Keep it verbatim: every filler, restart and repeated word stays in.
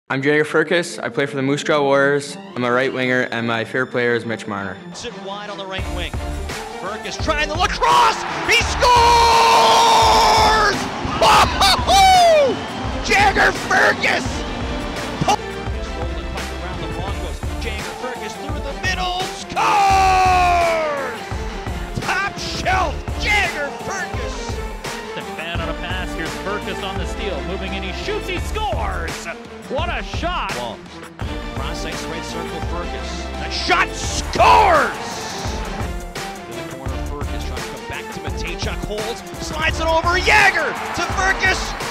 I'm Jagger Firkus. I play for the Moose Jaw Warriors. I'm a right winger, and my favorite player is Mitch Marner. Sit wide on the right wing. Firkus trying the lacrosse. He scores! Oh! Jagger Firkus! Firkus rolling puck around the Broncos. Jagger Firkus through the middle. Scores! Top shelf. Jagger Firkus. The fan on a pass. Here's Firkus on the steal. Moving in. He shoots. He scores! What a shot! Ball. Cross ice right circle, Firkus. That shot scores! In the corner, Firkus trying to come back to Matejchuk, holds, slides it over, Jagger to Firkus,